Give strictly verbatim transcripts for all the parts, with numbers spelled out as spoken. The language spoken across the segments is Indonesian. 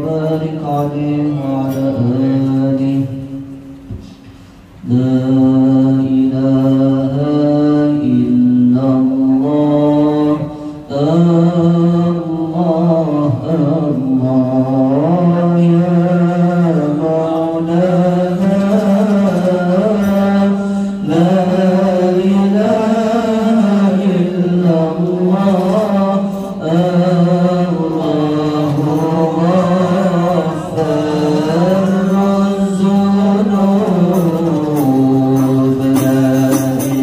وبارك عليه وعلى آله. لا إله إلا الله الله الله يا مولانا. لا إله إلا الله الله غفار الذنوب. لا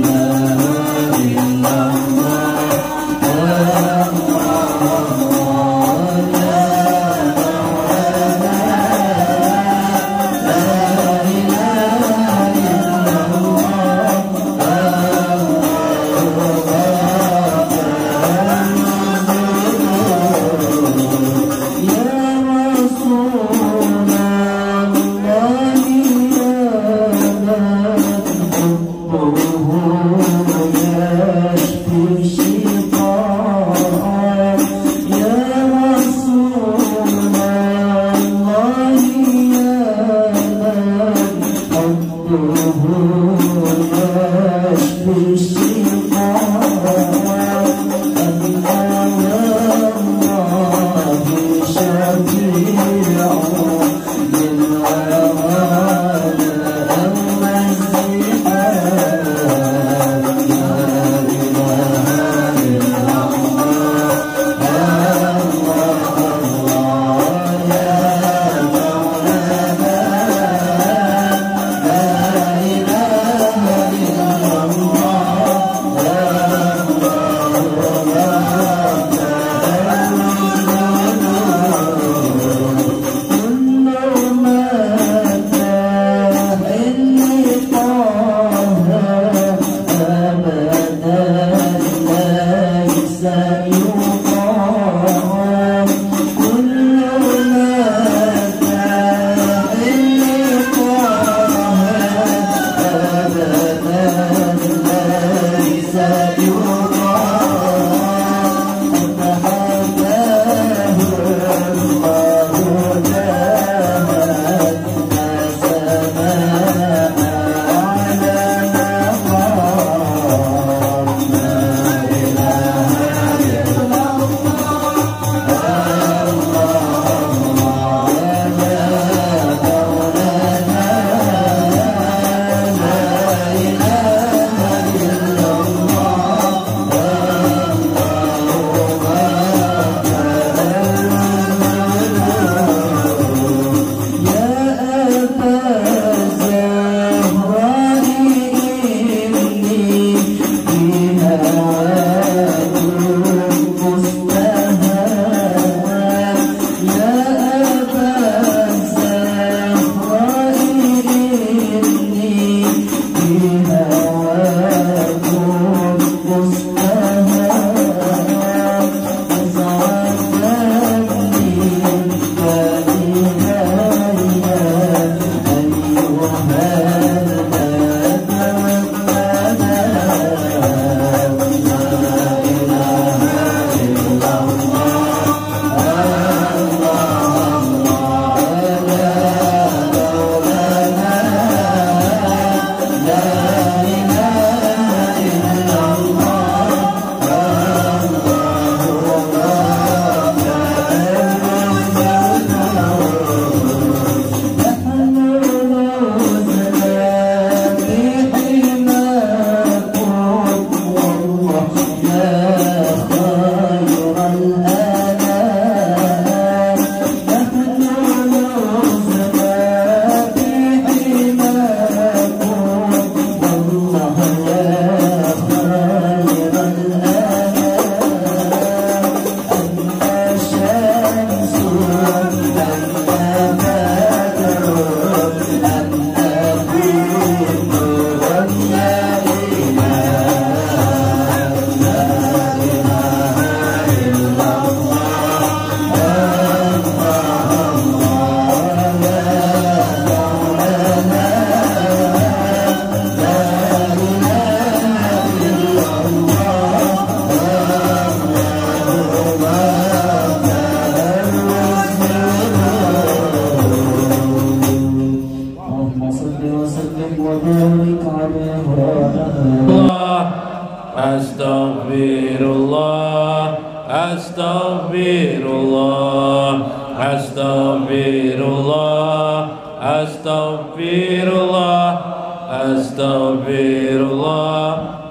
Astaghfirullah, astaghfirullah, astaghfirullah,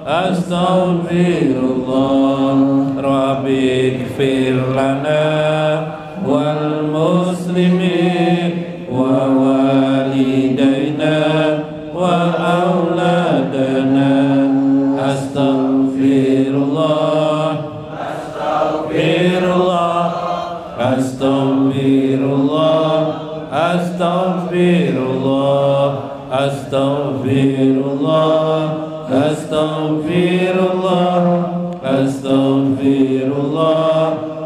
astaghfirullah. Rabbighfir lana wal muslimin wa walidayna wa auladana. Astaghfirullah, astaghfirullah, astaghfirullah, astaghfirullah, astaghfirullah, astaghfirullah, astaghfirullah,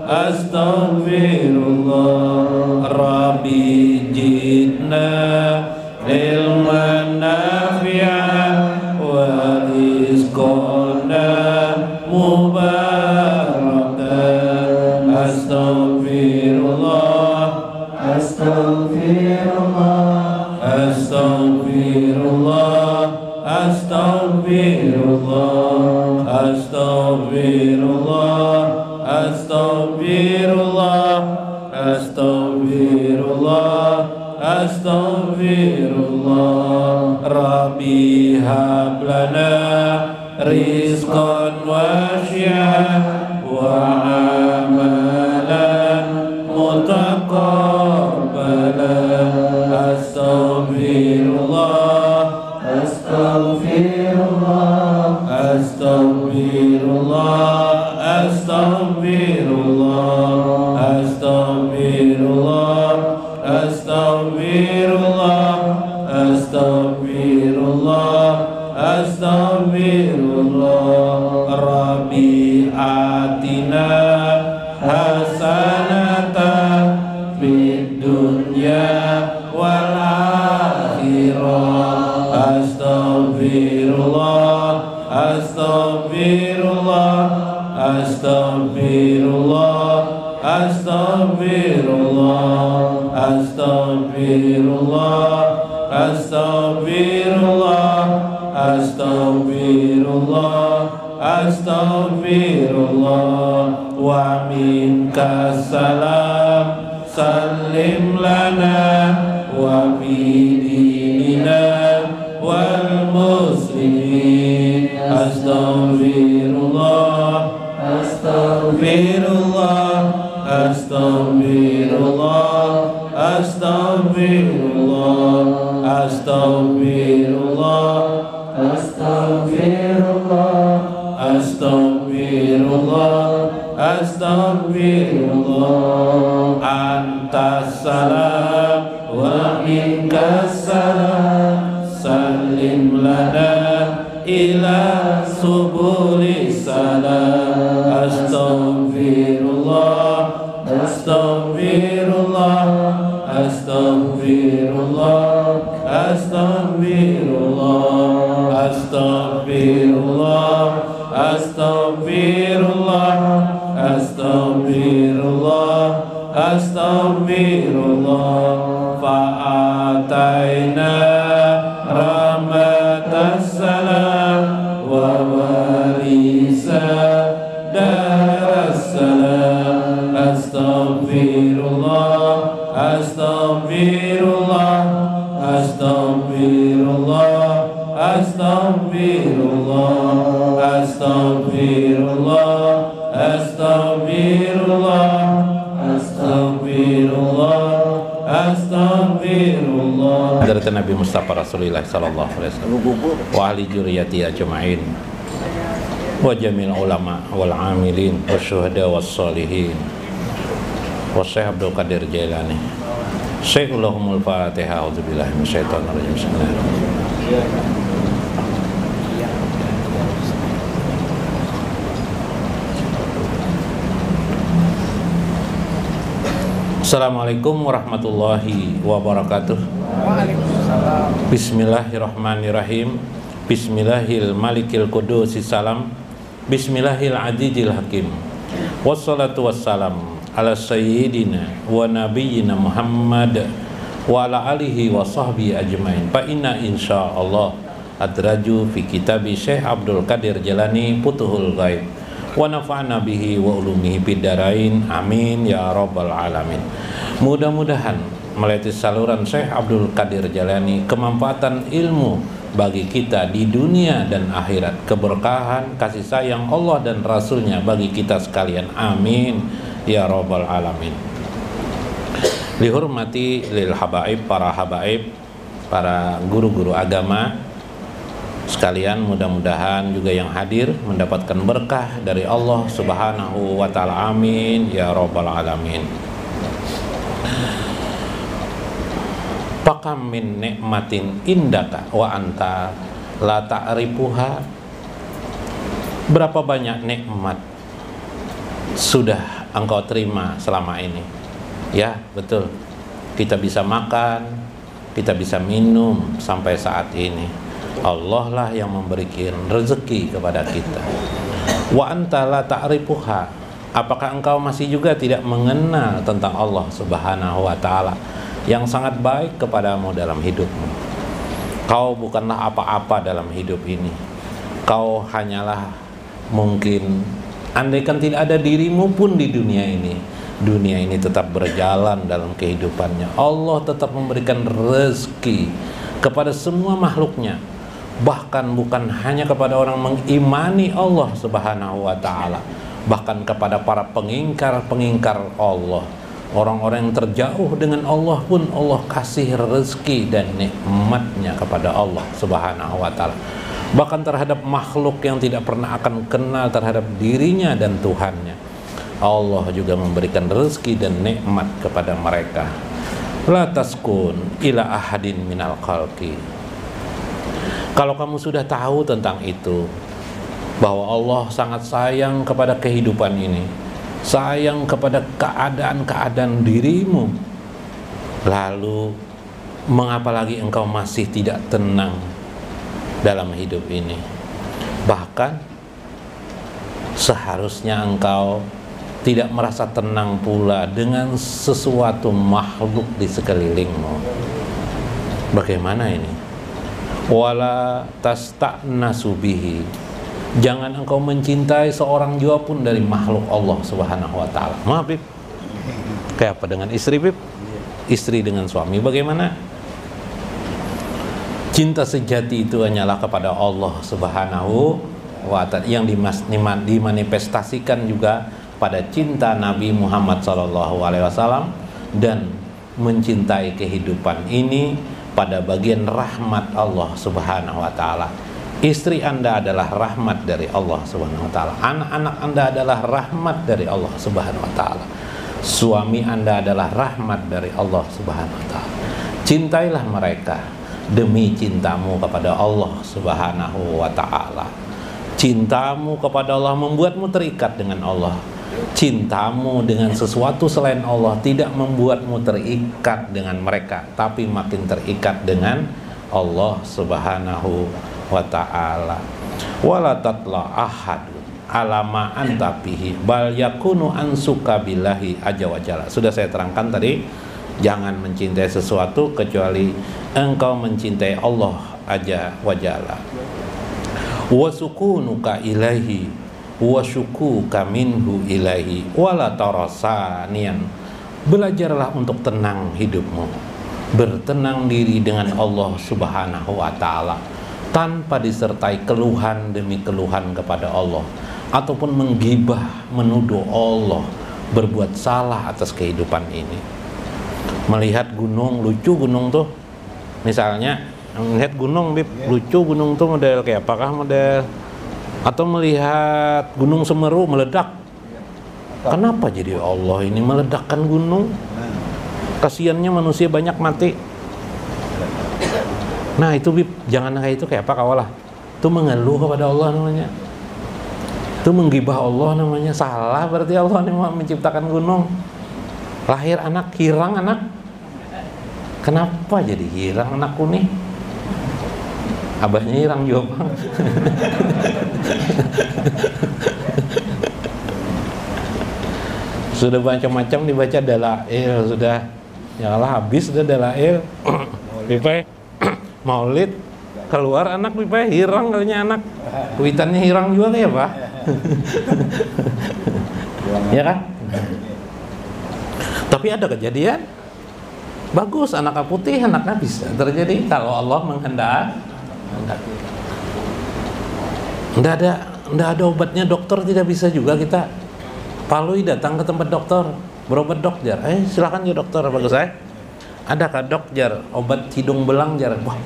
astaghfirullah. Rabbi jidna ilman nafi'an wa rizqana mubarakan. Astaghfirullah, Astaghfirullah, astaghfirullah, astaghfirullah, astaghfirullah, astaghfirullah, astaghfirullah, astaghfirullah. Rabbi hab lana rizqan wasi'an wa amalan mutaqabbalan. Astaghfirullah, Astaghfirullah, astaghfirullah, astaghfirullah, astaghfirullah, astaghfirullah, astaghfirullah, astaghfirullah. Rabbi atina hasanatan fid dunya wal akhirah. Astaghfirullah, astaghfirullah, astaghfirullah, astaghfirullah, astaghfirullah, astaghfirullah, astaghfirullah, astaghfirullah. Wa minka salam, sallim lana wa fi dinina wal muslimin. Astaghfirullah, astaghfirullah, astaghfirullah, astaghfirullah, astaghfirullah, Astaghfirullah, astaghfirullah, astaghfirullah. Antas salam wa minkas salam, sallim lana ila subulis salam. Astaghfirullah, astaghfirullah, astaghfirullah, astaghfirullah, astaghfirullah, astaghfirullah, astaghfirullah, astaghfirullah. Fa'ataina rahmatas salam wa warisa daras salam. Astaghfirullah, astaghfirullah, astaghfirullah, astaghfirullah, astaghfirullah, astaghfirullah, astaghfirullah, astaghfirullah. Hadrat Nabi Mustafa Rasulullah sallallahu alaihi wasallam wa ahli dzurriyyati ajmain wa jamil ulama wal amilin wa syuhada was solihin wa Syekh Abdul Qadir Jailani. Syekhul Fatihah. A'udzubillahi minasyaitonir rajim. Bismillahirrahmanirrahim. Assalamualaikum warahmatullahi wabarakatuh. Bismillahirrahmanirrahim. Bismillahil malikil qudusis salam. Bismillahil azizil hakim. Wassalatu wassalam ala sayyidina wa nabiyyina Muhammad wa ala alihi wa sahbihi ajmain. Fa inna insyaallah adraju fi kitabi Syekh Abdul Qadir Jailani Futuhul Ghaib wa nafa'na bihi wa ulumihi bid darain. Amin ya rabbal alamin. Mudah-mudahan melewati saluran Syekh Abdul Qadir Jailani, kemanfaatan ilmu bagi kita di dunia dan akhirat, keberkahan, kasih sayang Allah dan Rasulnya bagi kita sekalian, amin ya rabbal alamin. Dihormati lil habaib, para habaib, para guru-guru agama sekalian, mudah-mudahan juga yang hadir mendapatkan berkah dari Allah Subhanahu wa ta'ala, amin ya rabbal alamin. Pakam min nikmatin indaka wa anta la ta'rifuha. Berapa banyak nikmat sudah engkau terima selama ini? Ya, betul. Kita bisa makan, kita bisa minum sampai saat ini. Allah lah yang memberikan rezeki kepada kita. Wa anta la ta'rifuha. Apakah engkau masih juga tidak mengenal tentang Allah Subhanahu wa ta'ala yang sangat baik kepadamu dalam hidupmu? Kau bukanlah apa-apa dalam hidup ini. Kau hanyalah mungkin, andaikan tidak ada dirimu pun di dunia ini, dunia ini tetap berjalan dalam kehidupannya. Allah tetap memberikan rezeki kepada semua makhluknya, bahkan bukan hanya kepada orang mengimani Allah Subhanahu wa ta'ala, bahkan kepada para pengingkar-pengingkar Allah, orang-orang yang terjauh dengan Allah pun Allah kasih rezeki dan nikmatnya kepada Allah Subhanahu wa ta'ala. Bahkan terhadap makhluk yang tidak pernah akan kenal terhadap dirinya dan Tuhannya, Allah juga memberikan rezeki dan nikmat kepada mereka. La taskun ila ahadin minal khalqi. Kalau kamu sudah tahu tentang itu, bahwa Allah sangat sayang kepada kehidupan ini, sayang kepada keadaan-keadaan dirimu, lalu mengapa lagi engkau masih tidak tenang dalam hidup ini? Bahkan seharusnya engkau tidak merasa tenang pula dengan sesuatu makhluk di sekelilingmu. Bagaimana ini? Wala tasta'nasu bihi. Jangan engkau mencintai seorang jua pun dari makhluk Allah Subhanahu wa ta'ala. Maaf, Bib. Kayak apa dengan istri, Bib? Istri dengan suami bagaimana? Cinta sejati itu hanyalah kepada Allah Subhanahu wa ta'ala, yang dimas, dimanifestasikan juga pada cinta Nabi Muhammad sallallahu alaihi wasallam, dan mencintai kehidupan ini pada bagian rahmat Allah Subhanahu wa ta'ala. Istri Anda adalah rahmat dari Allah Subhanahu wa ta'ala. Anak-anak Anda adalah rahmat dari Allah Subhanahu wa ta'ala. Suami Anda adalah rahmat dari Allah Subhanahu wa ta'ala. Cintailah mereka demi cintamu kepada Allah Subhanahu wa ta'ala. Cintamu kepada Allah membuatmu terikat dengan Allah. Cintamu dengan sesuatu selain Allah tidak membuatmu terikat dengan mereka, tapi makin terikat dengan Allah Subhanahu wa ta'ala. Wala tatla ahad alama anta bihi bal yakunu ansuka billahi azza wa jalla. Sudah saya terangkan tadi, jangan mencintai sesuatu kecuali engkau mencintai Allah azza wa jalla. Wa sukunuka ilaihi wa syukuka minhu ilaihi wala tarasanian. Belajarlah untuk tenang hidupmu, bertenang diri dengan Allah Subhanahu wa ta'ala, tanpa disertai keluhan demi keluhan kepada Allah, ataupun menggibah, menuduh Allah berbuat salah atas kehidupan ini. Melihat gunung, lucu gunung tuh, misalnya melihat gunung, Bib, lucu gunung tuh model kayak apakah model, atau melihat gunung Semeru meledak, kenapa jadi Allah ini meledakkan gunung? Kasiannya manusia banyak mati. Nah itu, Bib, jangan kayak itu, kayak apa kawalah. Itu mengeluh kepada Allah namanya. Itu menggibah Allah namanya. Salah berarti Allah nih menciptakan gunung. Lahir anak, hirang anak. Kenapa jadi hirang anakku nih? Abahnya hirang juga. Sudah macam-macam dibaca dalail, sudah nyalah habis sudah dalail. Pipai Maulid keluar anak, Pipai hirang katanya anak. Kuitannya hirang juga ya, Pak. Ya kan? Tapi ada kejadian bagus, anaknya putih, anaknya bisa terjadi kalau Allah menghendaki. Nggak ada, nggak ada obatnya, dokter tidak bisa juga kita. Palui datang ke tempat dokter, berobat dok jar. Eh silakan ya dokter, bagus saya. Adakah dok jar obat hidung belang jar? Wah.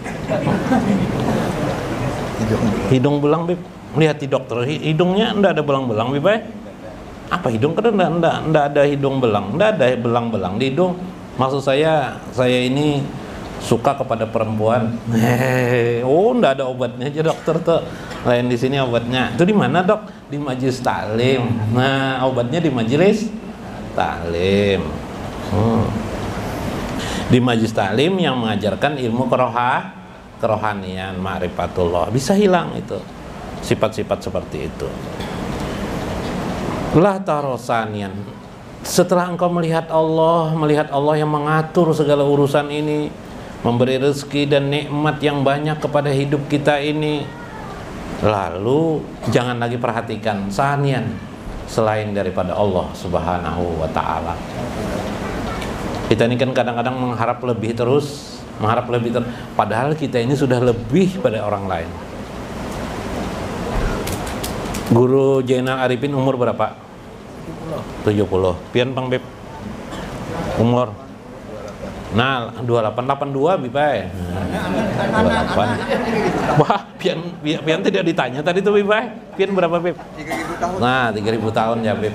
Hidung belang bib, lihat di dokter hidungnya ndak ada belang-belang bib. Eh? Apa hidung kan ndak ndak ndak ada hidung belang, ndak ada belang-belang di hidung. Maksud saya, saya ini suka kepada perempuan. Hehehe. Oh, ndak ada obatnya aja dokter tuh. Lain di sini obatnya. Itu di mana dok? Di majelis taklim. Nah, obatnya di majelis taklim. Hmm. Di majelis taklim yang mengajarkan ilmu keroha, kerohanian, ma'rifatullah. Bisa hilang itu sifat-sifat seperti itu. La tarosanian. Setelah engkau melihat Allah, melihat Allah yang mengatur segala urusan ini, memberi rezeki dan nikmat yang banyak kepada hidup kita ini, lalu jangan lagi perhatikan sanian selain daripada Allah Subhanahu wa ta'ala. Kita ini kan kadang-kadang mengharap lebih terus, mengharap lebih terus, padahal kita ini sudah lebih pada orang lain. Guru Jainal Arifin umur berapa? tujuh puluh. Pian Bang Beb? Umur? Nah, dua puluh delapan, delapan puluh dua Bipai. Nah, dua puluh delapan. Wah, pian, pian, pian tidak ditanya tadi tuh Bipai. Pian berapa Beb? tiga ribu tahun. Nah, tiga ribu tahun ya Beb.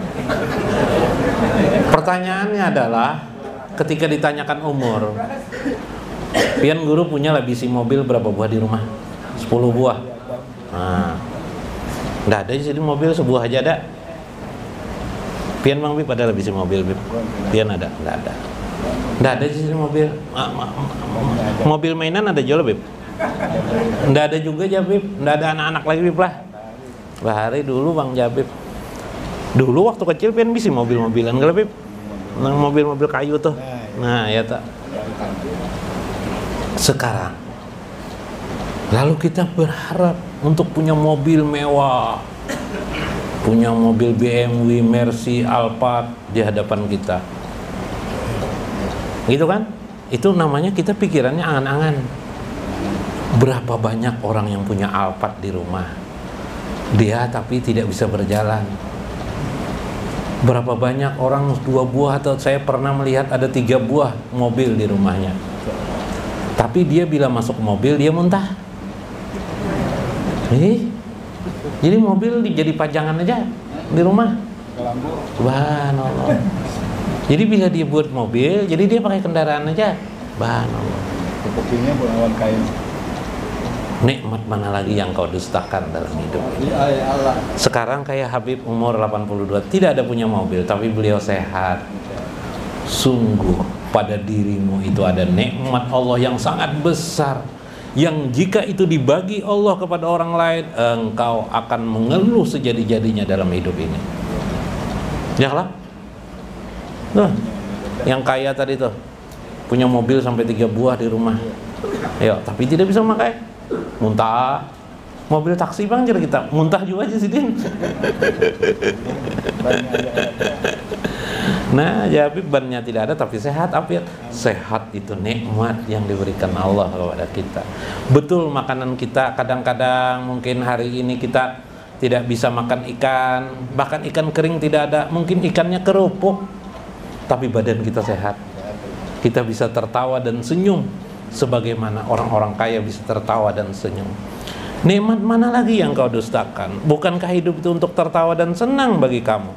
Pertanyaannya adalah, ketika ditanyakan umur, pian guru punya lah bisi mobil berapa buah di rumah? sepuluh buah. Nah, nggak ada di mobil sebuah aja ada. Pian Bang Bib ada lebih si mobil Bib. Pian ada, nggak ada. Nggak ada di sini mobil. Mobil mainan ada jual Bib. Nggak ada juga Jabib. Nggak ada anak-anak lagi Bib lah. Bahari dulu Bang Jabib. Dulu waktu kecil Pian bisa mobil-mobilan nggak Bib? Mobil-mobil kayu tuh. Nah ya tak. Sekarang, lalu kita berharap untuk punya mobil mewah, punya mobil B M W, Mercy, Alphard di hadapan kita, gitu kan? Itu namanya kita pikirannya angan-angan. Berapa banyak orang yang punya Alphard di rumah, dia tapi tidak bisa berjalan. Berapa banyak orang dua buah, atau saya pernah melihat ada tiga buah mobil di rumahnya, tapi dia bila masuk mobil dia muntah. Eh, jadi mobil jadi pajangan aja di rumah. Subhanallah. Jadi bila dia buat mobil, jadi dia pakai kendaraan aja. Subhanallah. Kopinya bukan kain. Nikmat mana lagi yang kau dustakan dalam hidup ini? Sekarang kayak Habib umur delapan puluh dua, tidak ada punya mobil, tapi beliau sehat. Sungguh pada dirimu itu ada nikmat Allah yang sangat besar, yang jika itu dibagi Allah kepada orang lain, engkau akan mengeluh sejadi-jadinya dalam hidup ini. Ya lah. Tuh, yang kaya tadi tuh punya mobil sampai tiga buah di rumah. Ya, tapi tidak bisa memakai. Muntah. Mobil taksi Bang jadi kita muntah juga aja sih Din. Nah, jadi bannya tidak ada tapi sehat. Apa? Sehat itu nikmat yang diberikan Allah kepada kita. Betul, makanan kita kadang-kadang mungkin hari ini kita tidak bisa makan ikan, bahkan ikan kering tidak ada, mungkin ikannya kerupuk, tapi badan kita sehat. Kita bisa tertawa dan senyum sebagaimana orang-orang kaya bisa tertawa dan senyum. Nikmat mana lagi yang kau dustakan? Bukankah hidup itu untuk tertawa dan senang bagi kamu?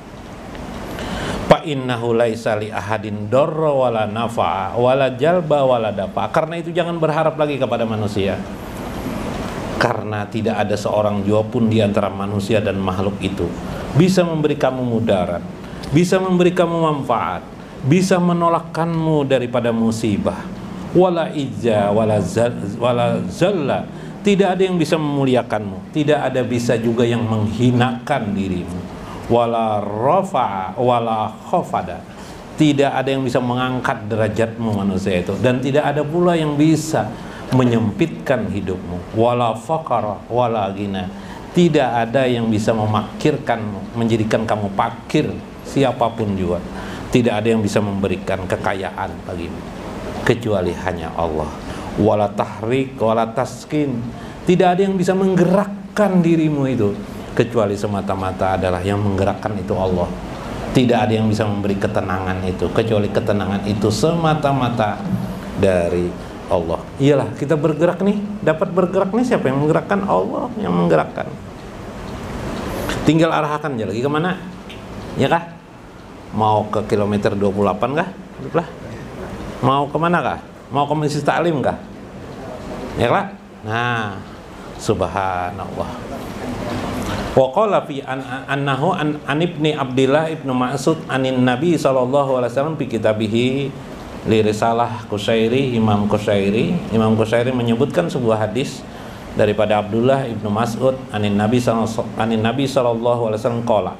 Fa innahu laisa li ahadin darra wala nafa'a wala jalba wala dafa. Karena itu jangan berharap lagi kepada manusia. Karena tidak ada seorang jua pun di antara manusia dan makhluk itu bisa memberi kamu mudarat, bisa memberi kamu manfaat, bisa menolakkanmu daripada musibah. Wala ijza wala zal, wala zalla. Tidak ada yang bisa memuliakanmu, tidak ada bisa juga yang menghinakan dirimu. Wala rafa'a wala khafada. Tidak ada yang bisa mengangkat derajatmu manusia itu, dan tidak ada pula yang bisa menyempitkan hidupmu. Wala faqara wala ghina. Tidak ada yang bisa memakirkanmu, menjadikan kamu fakir siapapun juga. Tidak ada yang bisa memberikan kekayaan bagimu kecuali hanya Allah. Wala tahrik wala taskin, tidak ada yang bisa menggerakkan dirimu itu kecuali semata-mata adalah yang menggerakkan itu Allah. Tidak ada yang bisa memberi ketenangan itu kecuali ketenangan itu semata-mata dari Allah. Iyalah, kita bergerak nih, dapat bergerak nih, siapa yang menggerakkan? Allah yang menggerakkan. Tinggal arahkan aja lagi kemana, ya kah? Mau ke kilometer dua puluh delapan kah? Lah. Mau kemana kah? Mau ke Majelis Taklim kah? Ya kah? Nah, subhanallah. Wa qala fi an annahu an, an ibni Abdillah ibnu Mas'ud anin Nabi sallallahu alaihi wasallam fi kitabihi li risalah Qushairi, Imam Qushairi. Imam Qushairi menyebutkan sebuah hadis daripada Abdullah ibnu Mas'ud anin Nabi anin Nabi sallallahu alaihi wasallam qala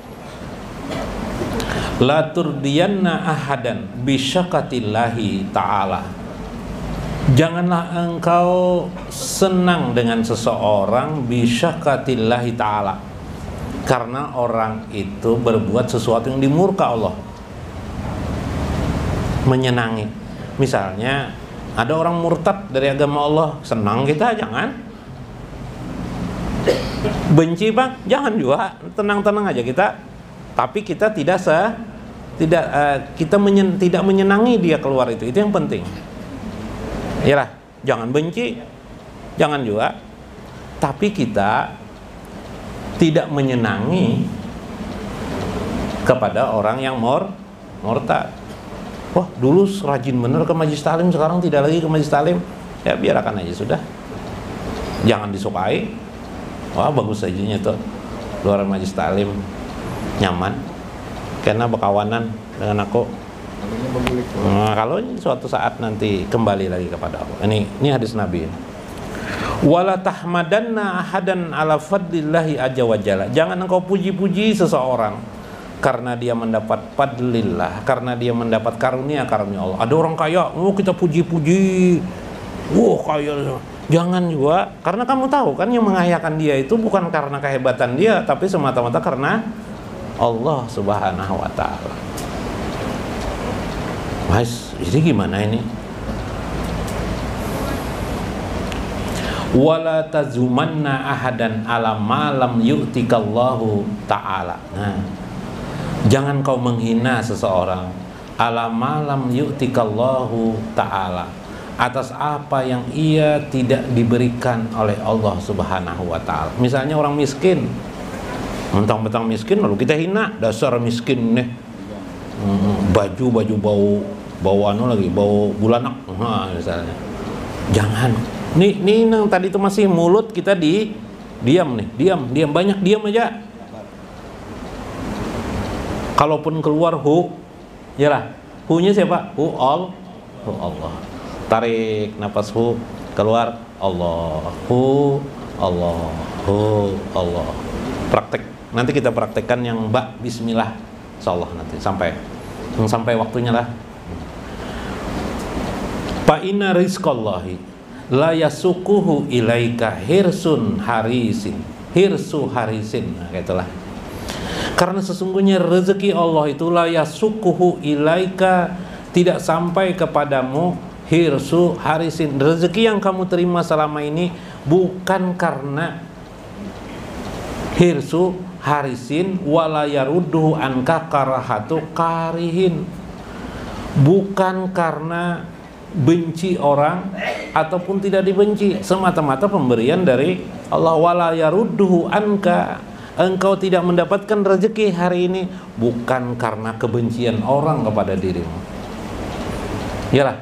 la turdiyanna ahadan bi syaqatillahi ta'ala. Janganlah engkau senang dengan seseorang bi syaqatillahi ta'ala, karena orang itu berbuat sesuatu yang dimurka Allah. Menyenangi, misalnya ada orang murtad dari agama Allah, senang kita? Jangan. Benci bang? Jangan juga, tenang-tenang aja kita. Tapi kita tidak se, tidak uh, kita menyen, tidak menyenangi dia keluar itu, itu yang penting. Iyalah, jangan benci, jangan juga. Tapi kita tidak menyenangi kepada orang yang mur, murtad. Wah, dulu rajin bener ke Majelis Taklim, sekarang tidak lagi ke Majelis Taklim. Ya biarkan aja sudah. Jangan disukai. Wah, bagus saja tuh luar Majelis Taklim. Nyaman karena berkawanan dengan aku. Nah, kalau suatu saat nanti kembali lagi kepada Allah. Ini ini hadis Nabi. Wala tahmadanna ahadan ala fadlillahi azza wa jalla. Jangan engkau puji-puji seseorang karena dia mendapat fadlillah, karena dia mendapat karunia-karunia Allah. Ada orang kaya, oh kita puji-puji. Wah, kaya. Jangan juga, karena kamu tahu kan yang mengayakan dia itu bukan karena kehebatan dia, tapi semata-mata karena Allah subhanahu wa ta'ala. Mas, ini gimana ini? Wala tazumanna ahadan ala malam yu'tikallahu ta'ala. Nah, jangan kau menghina seseorang ala malam yu'tikallahu ta'ala, atas apa yang ia tidak diberikan oleh Allah subhanahu wa ta'ala. Misalnya orang miskin, mentang-mentang miskin lalu kita hina, dasar miskin nih, hmm, baju baju bau bau anu lagi, bau bulanak, nah, misalnya. Jangan. Nih nih yang tadi itu masih mulut kita di diam nih, diam diam banyak diam aja. Kalaupun keluar hu, ya lah, hu-nya siapa? Hu all, hu Allah. Tarik nafas hu, keluar Allah, hu Allah, hu Allah. Praktek. Nanti kita praktekkan yang mbak bismillah insyaallah nanti sampai sampai waktunya lah. Fa inna rizqallahi la yasukuhu ilaika hirsun harisin, hirsu harisin, nah itulah. Karena sesungguhnya rezeki Allah itu la yasukuhu ilaika, tidak sampai kepadamu hirsu harisin. Rezeki yang kamu terima selama ini bukan karena hirsu harisin wala yarudduhu anka karahatu karihin, bukan karena benci orang ataupun tidak dibenci, semata-mata pemberian dari Allah. Wala yarudduhu anka, engkau tidak mendapatkan rezeki hari ini bukan karena kebencian orang kepada dirimu. Iyalah.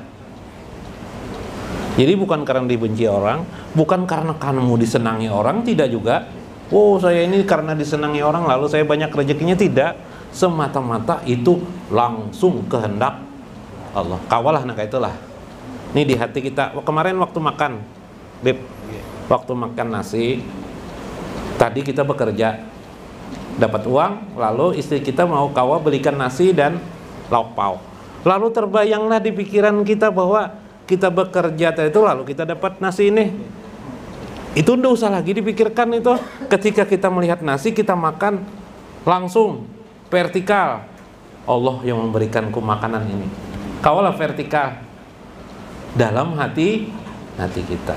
Jadi bukan karena dibenci orang, bukan karena kamu disenangi orang, tidak juga. Oh, saya ini karena disenangi orang lalu saya banyak rezekinya, tidak. Semata-mata itu langsung kehendak Allah. Kawalah nah kayak itulah. Ini di hati kita. Kemarin waktu makan, Beb, waktu makan nasi, tadi kita bekerja, dapat uang, lalu istri kita mau kawa belikan nasi dan lauk pauk. Lalu terbayanglah di pikiran kita bahwa kita bekerja itu lalu kita dapat nasi ini. Itu tidak usah lagi dipikirkan itu. Ketika kita melihat nasi, kita makan langsung vertikal. Allah yang memberikanku makanan ini. Kaulah vertikal dalam hati hati kita.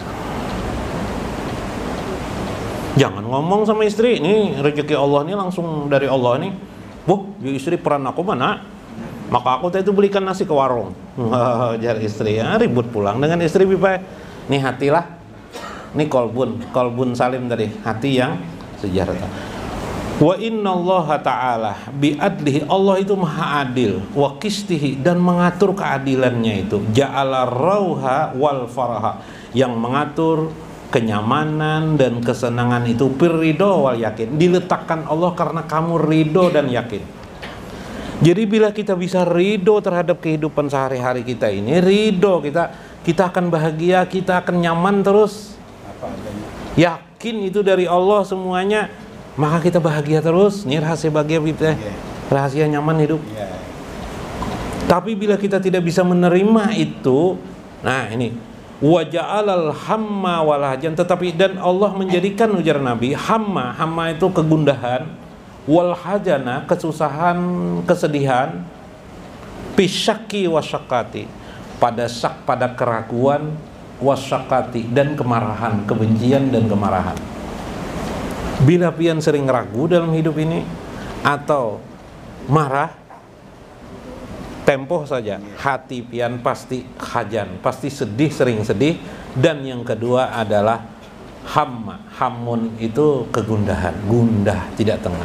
Jangan ngomong sama istri, ini rezeki Allah ini langsung dari Allah nih. Bu, istri peran aku mana? Maka aku tadi itu belikan nasi ke warung. Jar istri ya, ribut pulang dengan istri bipa. Nih hatilah. Ini kolbun, kolbun salim tadi, hati yang sejahtera. Wa innallaha ta'ala bi'adlihi, Allah itu maha adil, wa qistihi, dan mengatur keadilannya itu. Ja'ala rauha wal faraha, yang mengatur kenyamanan dan kesenangan itu pirrido wal yakin, diletakkan Allah karena kamu ridho dan yakin. Jadi bila kita bisa ridho terhadap kehidupan sehari-hari kita ini, ridho kita, kita akan bahagia, kita akan nyaman terus. Yakin itu dari Allah semuanya, maka kita bahagia terus. Ini rahasia bahagia kita, rahasia nyaman hidup. Tapi bila kita tidak bisa menerima itu, nah ini waja'alal hamma walhajan, tetapi dan Allah menjadikan, ujar Nabi, hamma, hamma itu kegundahan, walhajana kesusahan, kesedihan, pisyaki wasyakati, pada syak, pada keraguan, wasyakati, dan kemarahan, kebencian dan kemarahan. Bila pian sering ragu dalam hidup ini atau marah, tempoh saja hati pian pasti hajan, pasti sedih, sering sedih. Dan yang kedua adalah hamma, hamun itu kegundahan, gundah, tidak tenang.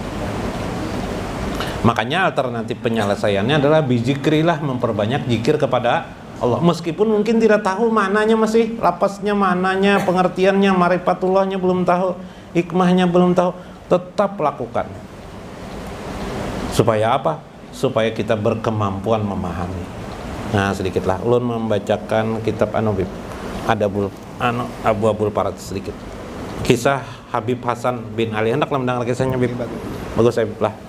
Makanya alternatif penyelesaiannya adalah bizikrillah, memperbanyak zikir kepada Allah. Meskipun mungkin tidak tahu maknanya, masih lapasnya, maknanya, pengertiannya, marifatullahnya belum tahu, hikmahnya belum tahu, tetap lakukan. Supaya apa? Supaya kita berkemampuan memahami. Nah, sedikitlah ulun membacakan kitab Anubib Adabul anu, Abu Abul Parat sedikit. Kisah Habib Hasan bin Ali. Hendaklah mendengar kisahnya, Habib. Bagus, Habib lah.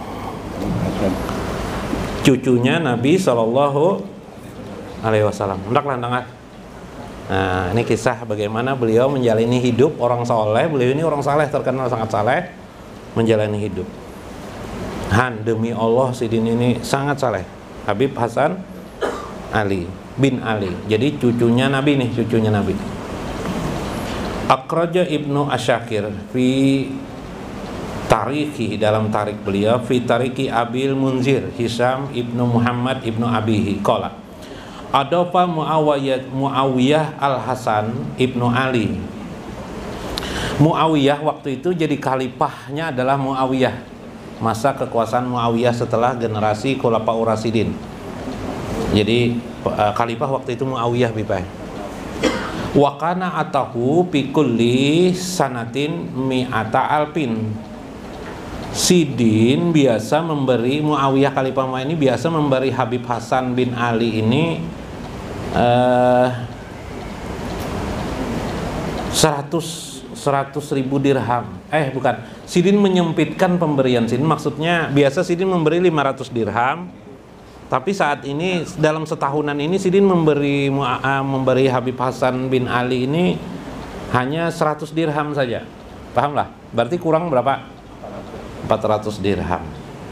Cucunya Nabi Shallallahu Alaihi Wasallam. Hendaklah dengar. Nah, ini kisah bagaimana beliau menjalani hidup orang soleh. Beliau ini orang saleh, terkenal sangat saleh, menjalani hidup. Han, demi Allah Sidin ini sangat saleh. Habib Hasan Ali bin Ali. Jadi cucunya Nabi nih, cucunya Nabi. Akhraja Ibnu Asyakir fi tarikhi, dalam tarik beliau, fi tarikhi Abil Munzir Hisam Ibnu Muhammad Ibnu Abihi qala Adofa Muawiyah Muawiyah Al-Hasan Ibnu Ali. Muawiyah waktu itu jadi khalifahnya adalah Muawiyah, masa kekuasaan Muawiyah setelah generasi Khulafaur Rasyidin. Jadi khalifah waktu itu Muawiyah bipai. Wa kana atahu fi kulli sanatin mi'ata alpin. Sidin biasa memberi, Muawiyah khalifah ini biasa memberi Habib Hasan bin Ali ini uh, seratus ribu dirham. Eh bukan, Sidin menyempitkan pemberian Sidin. Maksudnya biasa Sidin memberi lima ratus dirham, tapi saat ini dalam setahunan ini Sidin memberi uh, memberi Habib Hasan bin Ali ini hanya seratus dirham saja. Pahamlah? Berarti kurang berapa? empat ratus dirham.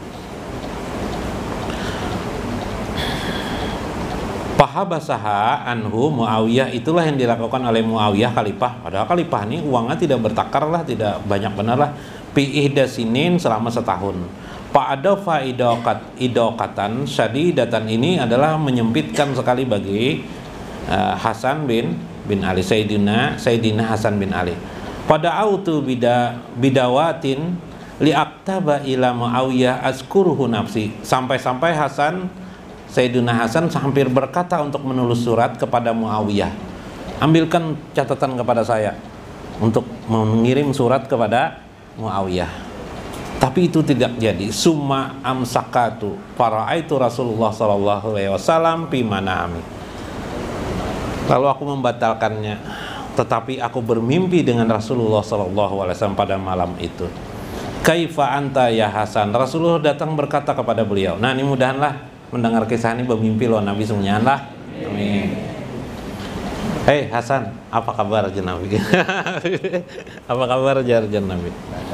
Pahabasaha anhu Muawiyah, itulah yang dilakukan oleh Muawiyah khalifah. Padahal khalifah ini uangnya tidak bertakar lah, tidak banyak benar lah. Fi ihdasinin, selama setahun. Pa'adafa idokat idokatan syadidatan, ini adalah menyempitkan sekali bagi uh, Hasan bin bin Ali, Sayyidina Sayyidina Hasan bin Ali. Pada autu bida bidawatin li'aktaba ila Muawiyah azkuruhu nafsi, sampai-sampai Hasan Sayyidina Hasan hampir berkata untuk menulis surat kepada Muawiyah, ambilkan catatan kepada saya untuk mengirim surat kepada Muawiyah. Tapi itu tidak jadi. Summa amsakatu fara'aitu Rasulullah sallallahu alaihi wasallam fi manami. Lalu aku membatalkannya, tetapi aku bermimpi dengan Rasulullah sallallahu alaihi wasallam pada malam itu. Kaifa anta ya Hasan, Rasulullah datang berkata kepada beliau. Nah, ini mudahanlah mendengar kisah ini bermimpi loh Nabi semuanya lah. Amin. Hei Hasan, apa kabar jen Nabi? Apa kabar jen Nabi?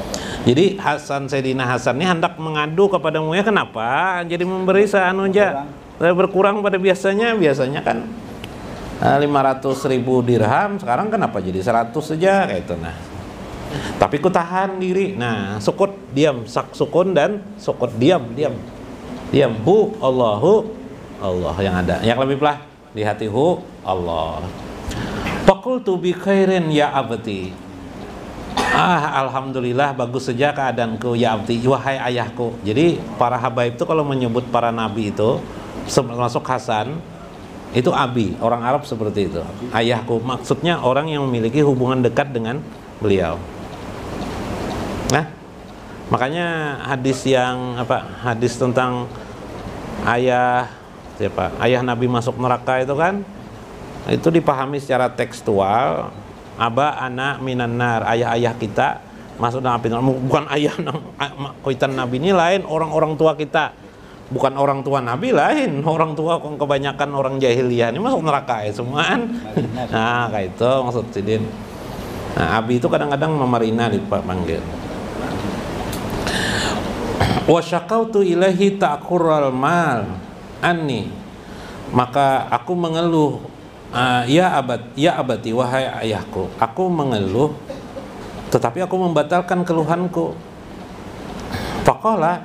Jadi Hasan Sayyidina Hasan ini hendak mengadu kepada Muawiyah, kenapa? Jadi memberi seanu aja berkurang pada biasanya, biasanya kan lima ratus ribu dirham, sekarang kenapa jadi seratus saja kayak itu. Nah, tapi ku tahan diri. Nah, sukut diam, sak sukun dan sukut diam, diam. Diam, hu Allahu Allah yang ada. Yang lebih pelah di hati hu Allah. Faqultu bi khairin ya abti. Ah, alhamdulillah bagus saja keadaanku ya abdi, wahai ayahku. Jadi para habaib itu kalau menyebut para nabi itu termasuk Hasan itu abi, orang Arab seperti itu. Ayahku maksudnya orang yang memiliki hubungan dekat dengan beliau. Nah, makanya hadis yang apa? Hadis tentang ayah siapa? Ayah Nabi masuk neraka itu kan itu dipahami secara tekstual. Aba anak minan nar, ayah-ayah kita masuk dalam api neraka. Bukan ayah kuitan Nabi ini lain, orang-orang tua kita. Bukan orang tua Nabi lain, orang tua kebanyakan orang jahiliyah ini masuk neraka ya semuaan. Nah, kayak itu maksud Sidin. Nah, abi itu kadang-kadang memarina dipanggil. Wa syakautu ilahi ta'qural mal anni, maka aku mengeluh. Uh, ya abad, ya abati, wahai ayahku, aku mengeluh, tetapi aku membatalkan keluhanku. Faqala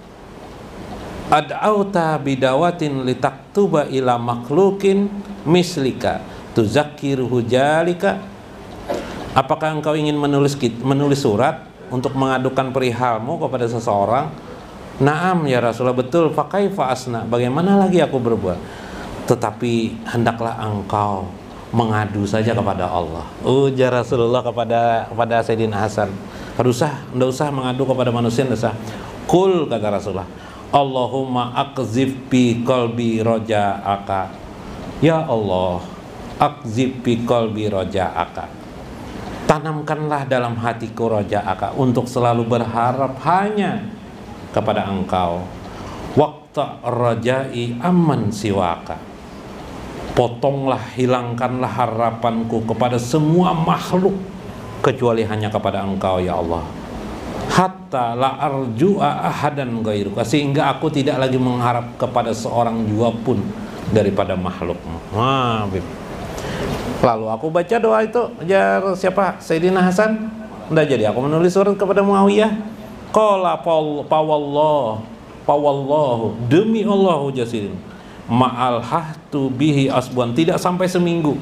ad'auta bidawatin litaktuba ila makhlukin mislika tuzakkiruhu jalika. Apakah engkau ingin menulis menulis surat untuk mengadukan perihalmu kepada seseorang? Naam ya Rasulullah, betul. Fakaifa asna, bagaimana lagi aku berbuat? Tetapi hendaklah engkau mengadu saja kepada Allah. Ujar Rasulullah kepada kepada Sayyidina Hasan. Tidak usah, tidak usah mengadu kepada manusia, tidak usah. Kul, kata Rasulullah, Allahumma aqzif bi qalbi roja'aka. Ya Allah, aqzif bi qalbi roja'aka. Tanamkanlah dalam hatiku roja'aka untuk selalu berharap hanya kepada engkau. Waqta rojai amman siwaka. Potonglah, hilangkanlah harapanku kepada semua makhluk kecuali hanya kepada engkau ya Allah. Hatta la arju'a ahadan ghairuka, sehingga aku tidak lagi mengharap kepada seorang jua pun daripada makhlukmu. Wah, lalu aku baca doa itu, ajar siapa? Sayyidina Hasan. Udah jadi aku menulis surat kepada Muawiyah. Qala pawallah, pawallahu, demi Allahu jasirin. Ma'al hahtu bihi asbuan, tidak sampai seminggu.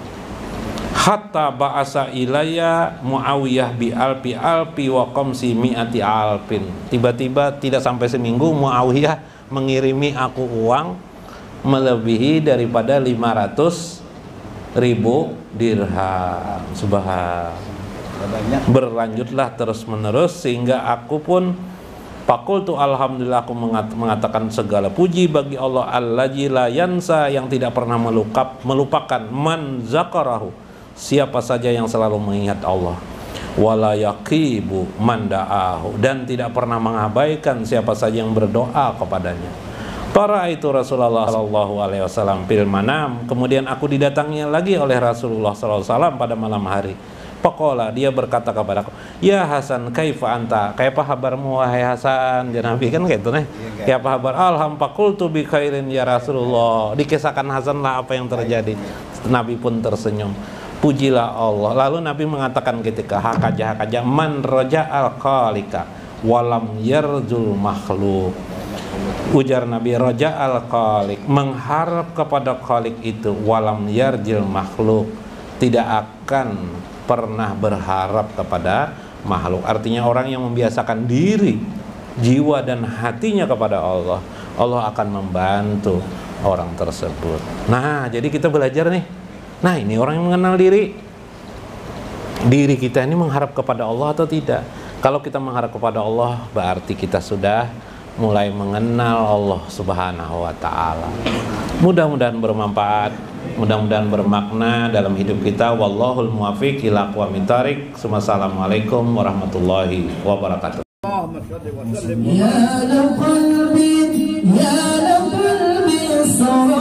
Hatta ba'asa ilayya Muawiyah bi alpi alpi wa qamsi mi'ati alpin. Tiba-tiba tidak sampai seminggu Muawiyah mengirimi aku uang melebihi daripada lima ratus ribu dirham. Subhan. Berlanjutlah terus menerus sehingga aku pun Fakultu alhamdulillah, aku mengatakan segala puji bagi Allah allazi la yansa, yang tidak pernah melukap, melupakan man zakarahu, siapa saja yang selalu mengingat Allah, wala yaqibu man da'ahu, dan tidak pernah mengabaikan siapa saja yang berdoa kepadanya. Para itu Rasulullah sallallahu alaihi wasallam fil manam, kemudian aku didatangi lagi oleh Rasulullah sallallahu alaihi wasallam pada malam hari. Pakola, dia berkata kepadaku, ya Hasan, kaifa anta, kaifa habarmu wahai Hasan? Ya Nabi kan kayak itu nih. Ya apa kabar? Alhamdulillah bi khairin ya Rasulullah. Dikisahkan Hasan lah apa yang terjadi. Nabi pun tersenyum. Pujilah Allah. Lalu Nabi mengatakan ketika hakaja hakaja man raja'al khaliqa walam yarjul makhluk. Ujar Nabi, raja'al khaliq, mengharap kepada khaliq itu, walam yarjil makhluk, tidak akan pernah berharap kepada makhluk. Artinya orang yang membiasakan diri, jiwa dan hatinya kepada Allah, Allah akan membantu orang tersebut. Nah, jadi kita belajar nih. Nah, ini orang yang mengenal diri. Diri kita ini mengharap kepada Allah atau tidak? Kalau kita mengharap kepada Allah, berarti kita sudah mulai mengenal Allah Subhanahu wa ta'ala. Mudah-mudahan bermanfaat, mudah-mudahan bermakna dalam hidup kita. Wallahul muwaffiq ila aqwamit thoriq. Wassalamualaikum warahmatullahi wabarakatuh. يا لو قلبي يا لو قلبي صار